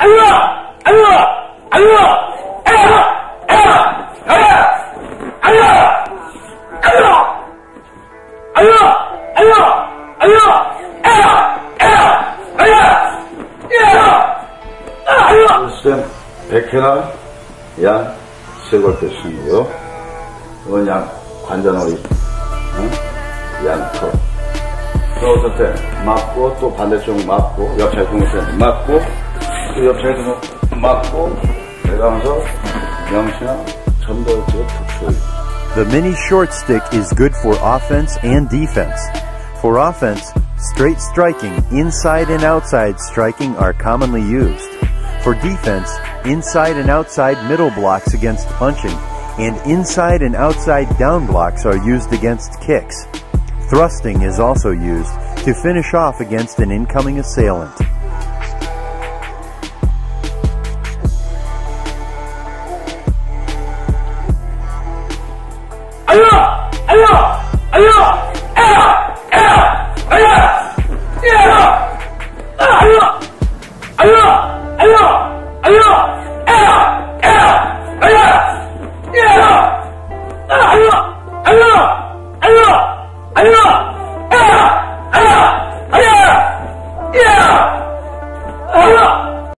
쌤 100회나 양 세골 뺐습니다. 이건 양 관자놀이, 양털. 또 어떨 때 맞고, 또 반대쪽 맞고, 옆차에 동시에 맞고, 또 옆차에 맞고, 내가면서 명치나 전달지가 특수해요. The mini short stick is good for offense and defense. For offense, straight striking, inside and outside striking are commonly used. For defense, inside and outside middle blocks against punching, and inside and outside down blocks are used against kicks. Thrusting is also used to finish off against an incoming assailant. Yeah!